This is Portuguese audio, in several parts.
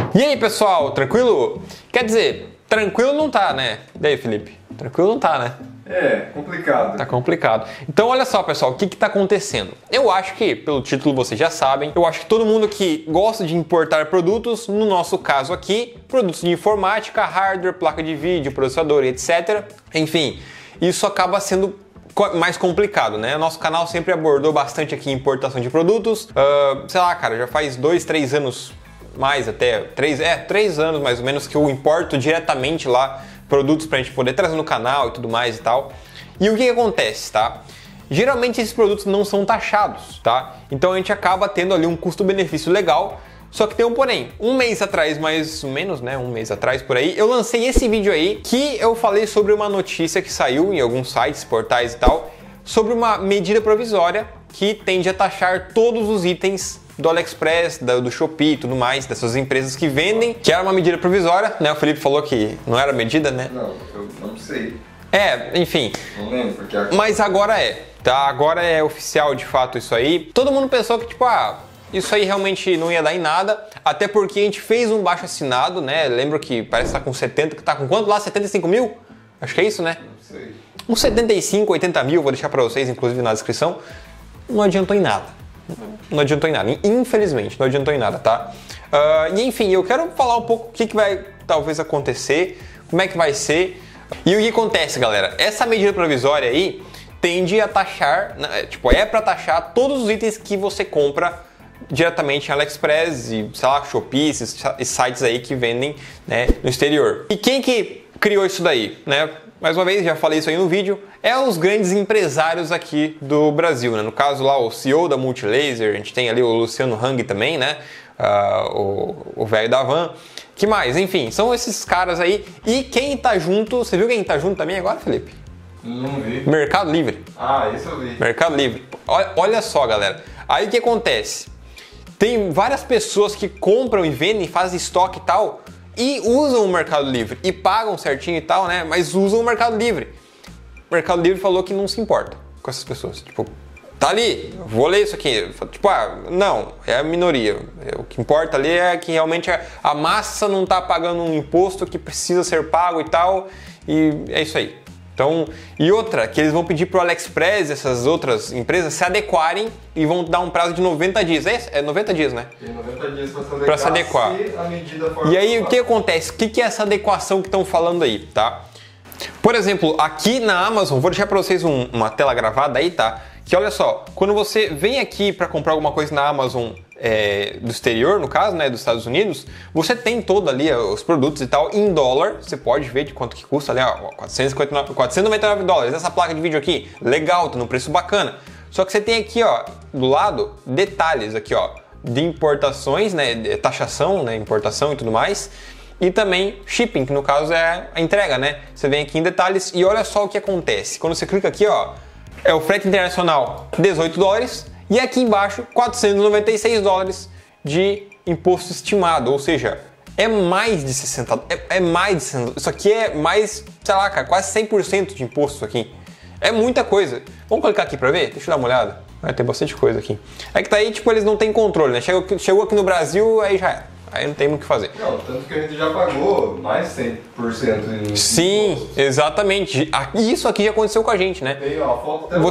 E aí, pessoal, tranquilo? Quer dizer, tranquilo não tá, né? E aí, Felipe? Tranquilo não tá, né? É, complicado. Tá complicado. Então, olha só, pessoal, o que tá acontecendo? Eu acho que, pelo título vocês já sabem, eu acho que todo mundo que gosta de importar produtos, no nosso caso aqui, produtos de informática, hardware, placa de vídeo, processador, etc. Enfim, isso acaba sendo mais complicado, né? Nosso canal sempre abordou bastante aqui importação de produtos. Sei lá, cara, já faz 2, 3 anos, mais até, 3 anos mais ou menos que eu importo diretamente lá produtos pra gente poder trazer no canal e tudo mais e tal. E o que acontece, tá? Geralmente esses produtos não são taxados, tá? Então a gente acaba tendo ali um custo-benefício legal. Só que tem um porém, um mês atrás, mais ou menos, né? Um mês atrás por aí, eu lancei esse vídeo aí que eu falei sobre uma notícia que saiu em alguns sites, portais e tal, sobre uma medida provisória que tende a taxar todos os itens do AliExpress, do Shopee e tudo mais, dessas empresas que vendem, que era uma medida provisória, né? O Felipe falou que não era medida, né? Não, eu não sei. Enfim. Não lembro, porque... Mas agora é, tá? Agora é oficial de fato isso aí. Todo mundo pensou que, tipo, isso aí realmente não ia dar em nada, até porque a gente fez um baixo assinado, né? Lembro que parece que tá com 70, que tá com quanto lá? 75 mil? Acho que é isso, né? Não sei. Uns 75, 80 mil, vou deixar pra vocês, inclusive na descrição. Não adiantou em nada. Não adiantou em nada, infelizmente, não adiantou em nada, tá? E enfim, eu quero falar um pouco o que vai talvez acontecer, como é que vai ser. E o que acontece, galera? Essa medida provisória aí tende a taxar, tipo, é pra taxar todos os itens que você compra diretamente em AliExpress e, sei lá, Shopee, esses sites aí que vendem, né, no exterior. E quem que criou isso daí, né? Mais uma vez, já falei isso aí no vídeo, é os grandes empresários aqui do Brasil, né? No caso lá, o CEO da Multilaser, a gente tem ali o Luciano Hang também, né? O velho da Van. Que mais? Enfim, são esses caras aí. E quem tá junto, você viu quem tá junto também agora, Felipe? Não vi. Mercado Livre. Isso eu vi. Mercado Livre. Olha só, galera. Aí o que acontece? Tem várias pessoas que compram e vendem, fazem estoque e tal, e usam o Mercado Livre e pagam certinho e tal, né? Mas usam o Mercado Livre. O Mercado Livre falou que não se importa com essas pessoas. Tipo, tá ali, vou ler isso aqui. Tipo, não, é a minoria. O que importa ali é que realmente a massa não tá pagando um imposto que precisa ser pago e tal. E é isso aí. Então, e outra, que eles vão pedir pro AliExpress, essas outras empresas, se adequarem e vão dar um prazo de 90 dias. É 90 dias, né? Tem 90 dias pra se adequar. Se a medida for e aí, o que acontece? O que é essa adequação que estão falando aí, tá? Por exemplo, aqui na Amazon, vou deixar para vocês uma tela gravada aí, tá? Que olha só, quando você vem aqui para comprar alguma coisa na Amazon do exterior, no caso, né, dos Estados Unidos, você tem todo ali os produtos e tal em dólar, você pode ver de quanto que custa ali, ó, 499 dólares, essa placa de vídeo aqui, legal, tá num preço bacana. Só que você tem aqui, ó, do lado, detalhes aqui, ó, de importações, né, de taxação, né, importação e tudo mais, e também shipping, que no caso é a entrega, né? Você vem aqui em detalhes e olha só o que acontece. Quando você clica aqui, ó, é o frete internacional 18 dólares e aqui embaixo 496 dólares de imposto estimado, ou seja, é mais de 60, é mais de 60, isso aqui é mais, sei lá, cara, quase 100% de imposto isso aqui. É muita coisa. Vamos clicar aqui pra ver? Deixa eu dar uma olhada. Tem bastante coisa aqui. É que tá aí, tipo, eles não têm controle, né? Chegou aqui no Brasil, aí já é. Aí não tem muito o que fazer. Não, tanto que a gente já pagou mais de 100% em... Sim, impostos. Exatamente. Isso aqui já aconteceu com a gente, né? Tem ó, a foto até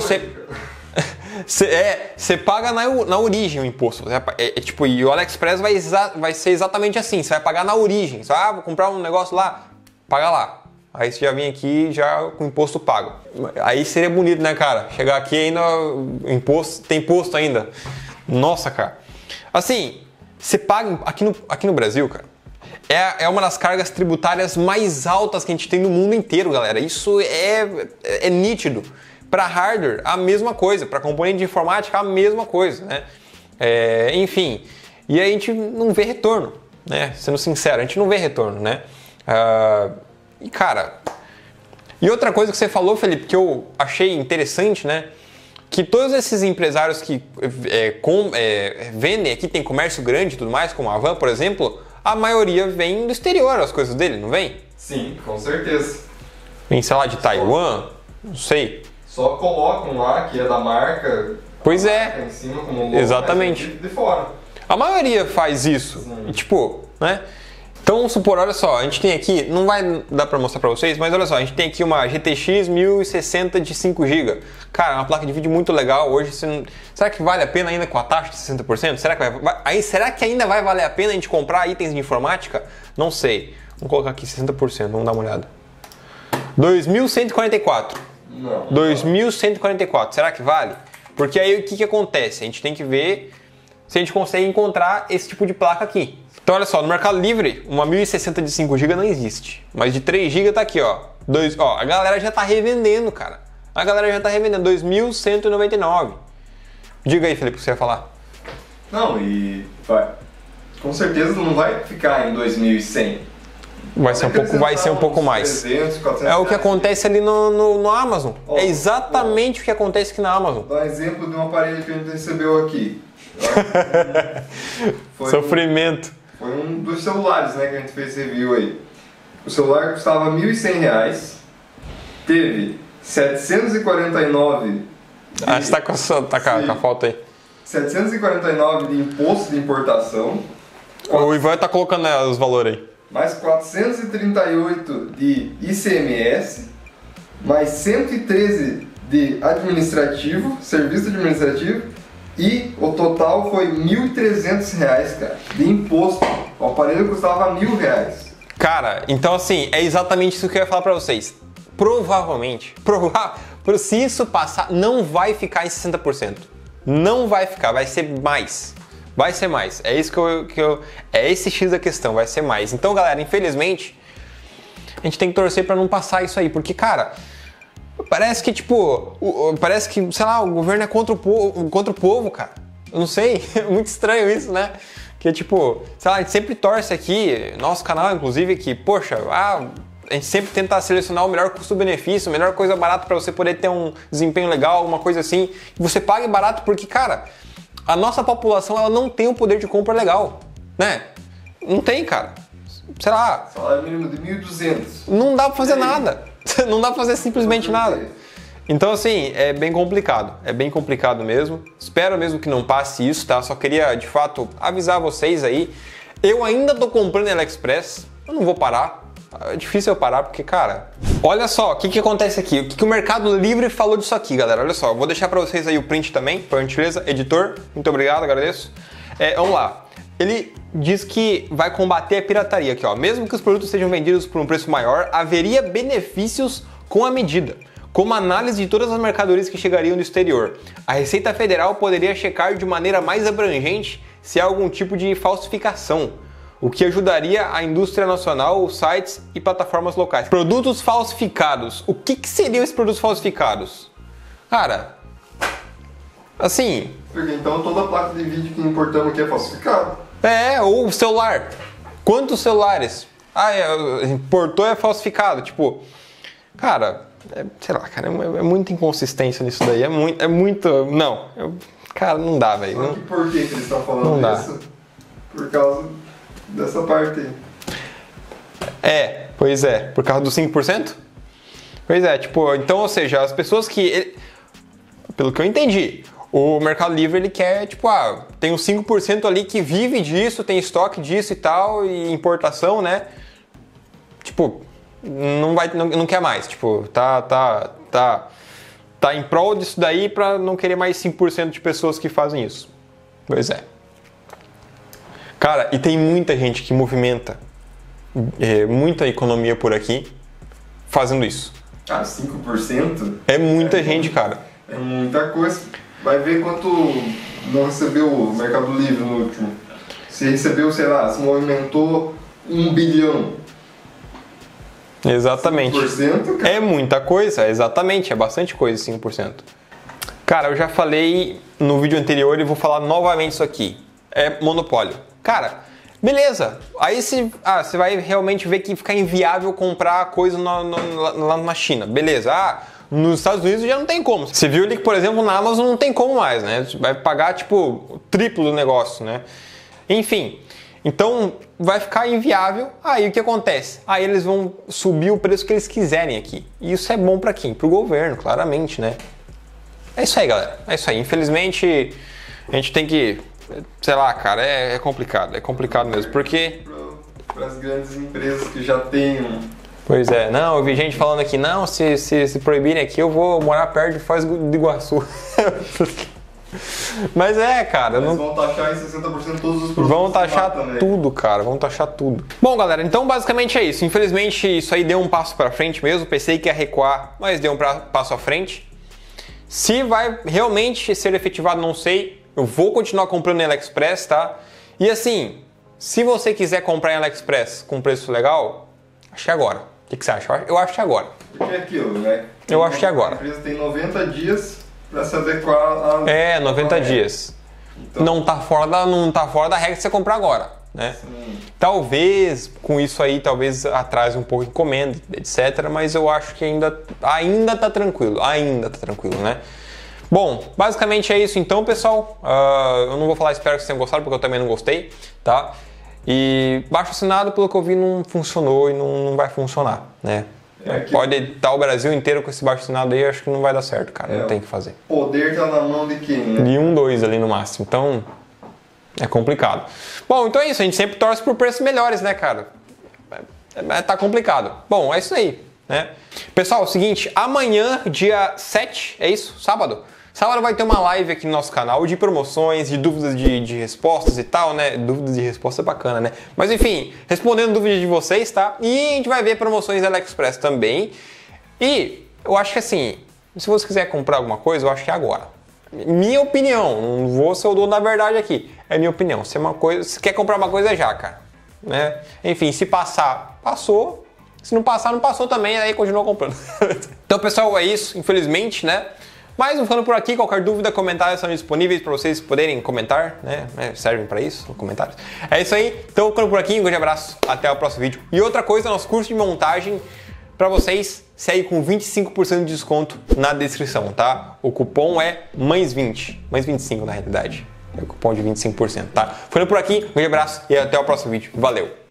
Você paga na origem o imposto. Tipo, e o AliExpress vai ser exatamente assim. Você vai pagar na origem. Você vai vou comprar um negócio lá, paga lá. Aí você já vem aqui já com o imposto pago. Aí seria bonito, né, cara? Chegar aqui ainda, tem imposto ainda. Nossa, cara. Assim, você paga aqui no Brasil, cara, é uma das cargas tributárias mais altas que a gente tem no mundo inteiro, galera. Isso é nítido. Para hardware, a mesma coisa. Para componente de informática, a mesma coisa, né? Enfim, e aí a gente não vê retorno, né? Sendo sincero, a gente não vê retorno, né? E cara, e outra coisa que você falou, Felipe, que eu achei interessante, né? Que todos esses empresários que vendem aqui, tem comércio grande e tudo mais, como a Van, por exemplo, a maioria vem do exterior, as coisas dele, não vem? Sim, com certeza. Vem, sei lá, de Taiwan, não sei. Só colocam lá que é da marca. Pois é. Em cima como logo, exatamente. De fora. A maioria faz isso. E, tipo, né? Então vamos supor, olha só, a gente tem aqui, não vai dar pra mostrar pra vocês, mas olha só, a gente tem aqui uma GTX 1060 de 5GB. Cara, uma placa de vídeo muito legal. Hoje, será que vale a pena ainda com a taxa de 60%? Será que ainda vai valer a pena a gente comprar itens de informática? Não sei. Vamos colocar aqui 60%, vamos dar uma olhada. 2.144. Não. 2.144, será que vale? Porque aí o que acontece? A gente tem que ver se a gente consegue encontrar esse tipo de placa aqui. Então olha só, no Mercado Livre, uma 1060 de 5GB não existe. Mas de 3GB tá aqui, ó. A galera já tá revendendo, cara. A galera já tá revendendo, 2.199. Diga aí, Felipe, o que você ia falar. Não, e com certeza não vai ficar em 2.100. Vai ser um pouco mais. 300, 400 é o que acontece ali no Amazon. É exatamente o que acontece aqui na Amazon. Vou dar um exemplo de um aparelho que a gente recebeu aqui. Sofrimento. Foi um dos celulares, né, que a gente fez review aí. O celular custava R$ 1.100, teve 749... você tá com a foto aí. 749 de imposto de importação. O Ivan tá colocando os valores aí. Mais 438 de ICMS, mais 113 de administrativo, serviço administrativo, e o total foi R$ 1.300, cara, de imposto. O aparelho custava R$ 1.000. Cara, então assim, é exatamente isso que eu ia falar pra vocês. Provavelmente, se isso passar, não vai ficar em 60%. Não vai ficar, vai ser mais. Vai ser mais. É isso é esse X da questão, vai ser mais. Então, galera, infelizmente, a gente tem que torcer pra não passar isso aí, porque, cara, parece que, sei lá, o governo é contra o povo, cara. Eu não sei, é muito estranho isso, né? Que, tipo, sei lá, a gente sempre torce aqui, nosso canal, inclusive, que, poxa, a gente sempre tenta selecionar o melhor custo-benefício, a melhor coisa barata pra você poder ter um desempenho legal, uma coisa assim. E você pague barato porque, cara, a nossa população, ela não tem um poder de compra legal, né? Não tem, cara. Sei lá. Salário mínimo de 1.200. Não dá pra fazer nada. Não dá pra fazer simplesmente nada. Então, assim, é bem complicado. É bem complicado mesmo. Espero mesmo que não passe isso, tá? Só queria, de fato, avisar vocês aí. Eu ainda tô comprando no AliExpress. Eu não vou parar. É difícil eu parar porque, cara... Olha só, o que acontece aqui? O que o Mercado Livre falou disso aqui, galera? Olha só, eu vou deixar pra vocês aí o print também, por gentileza. Editor, muito obrigado, agradeço. Vamos lá. Ele diz que vai combater a pirataria aqui, ó. Mesmo que os produtos sejam vendidos por um preço maior, haveria benefícios com a medida, como análise de todas as mercadorias que chegariam do exterior. A Receita Federal poderia checar de maneira mais abrangente se há algum tipo de falsificação, o que ajudaria a indústria nacional, os sites e plataformas locais. Produtos falsificados. O que seriam esses produtos falsificados? Cara, assim... Porque então toda a placa de vídeo que importamos aqui é falsificada. Ou celular. Quantos celulares? Importou é falsificado. Tipo, cara, sei lá, cara, é muita inconsistência nisso daí. É muito... Não, cara, não dá, velho. Só que por que eles estão falando isso? Por causa dessa parte aí. Pois é. Por causa dos 5%? Pois é, tipo, então, ou seja, as pessoas que... Pelo que eu entendi, o Mercado Livre, ele quer, tipo, tem uns 5% ali que vive disso, tem estoque disso e tal, e importação, né? Tipo, não quer mais, tipo, tá em prol disso daí pra não querer mais 5% de pessoas que fazem isso. Pois é. Cara, e tem muita gente que movimenta muita economia por aqui fazendo isso. 5%? É muita gente, cara. É muita coisa. Vai ver quanto não recebeu o Mercado Livre no último. Se recebeu, sei lá, se movimentou 1 bilhão. Exatamente. 5%, cara. É muita coisa, exatamente. É bastante coisa, 5%. Cara, eu já falei no vídeo anterior e vou falar novamente isso aqui. É monopólio. Cara, beleza. Aí você vai realmente ver que fica inviável comprar coisa lá na China. Beleza. Nos Estados Unidos já não tem como. Você viu ali que, por exemplo, na Amazon não tem como mais, né? Você vai pagar, tipo, o triplo do negócio, né? Enfim, então vai ficar inviável. Aí o que acontece? Aí eles vão subir o preço que eles quiserem aqui. E isso é bom pra quem? Pro governo, claramente, né? É isso aí, galera. É isso aí. Infelizmente, a gente tem que... Sei lá, cara, é complicado. É complicado mesmo, porque... para as grandes empresas que já têm um. Pois é, não, eu vi gente falando aqui, não, se proibirem aqui, eu vou morar perto de Foz do Iguaçu. Mas cara, Mas vão taxar em 60% todos os produtos. Vão taxar tudo, cara, vão taxar tudo. Bom, galera, então basicamente é isso. Infelizmente isso aí deu um passo pra frente mesmo. Pensei que ia recuar, mas deu um passo à frente. Se vai realmente ser efetivado, não sei. Eu vou continuar comprando no AliExpress, tá? E assim, se você quiser comprar em AliExpress com preço legal, acho que é agora. O que você acha? Eu acho que é agora. Porque é aquilo, né? Eu acho que é agora. A empresa tem 90 dias para se adequar a... 90 dias. Então, não tá fora da regra de você comprar agora, né? Sim. Talvez com isso aí, talvez atrase um pouco de encomenda, etc. Mas eu acho que ainda tá tranquilo. Ainda tá tranquilo, né? Bom, basicamente é isso então, pessoal. Eu não vou falar, espero que vocês tenham gostado, porque eu também não gostei, tá? E baixo assinado, pelo que eu vi, não funcionou e não vai funcionar, né? Pode estar o Brasil inteiro com esse baixo assinado aí, acho que não vai dar certo, cara. Não tem o que fazer. O poder tá na mão de quem, né? De 2 ali no máximo. Então, é complicado. Bom, então é isso. A gente sempre torce por preços melhores, né, cara? Tá complicado. Bom, é isso aí, né? Pessoal, é o seguinte. Amanhã, dia 7, é isso? Sábado? Sábado vai ter uma live aqui no nosso canal de promoções, de dúvidas de respostas e tal, né? Dúvidas de resposta é bacana, né? Mas enfim, respondendo dúvidas de vocês, tá? E a gente vai ver promoções da AliExpress também. E eu acho que assim, se você quiser comprar alguma coisa, eu acho que é agora. Minha opinião, não vou ser o dono da verdade aqui. É minha opinião. Se quer comprar uma coisa, é já, cara. Né? Enfim, se passar, passou. Se não passar, não passou também, aí continua comprando. Então, pessoal, é isso. Infelizmente, né? Mas vamos ficando por aqui, qualquer dúvida, comentários estão disponíveis para vocês poderem comentar, né? Servem para isso, comentários. É isso aí, então ficando por aqui, um grande abraço, até o próximo vídeo. E outra coisa, nosso curso de montagem para vocês segue com 25% de desconto na descrição, tá? O cupom é MÃES20, MÃES25 na realidade, é o cupom de 25%, tá? Ficando por aqui, um grande abraço e até o próximo vídeo. Valeu!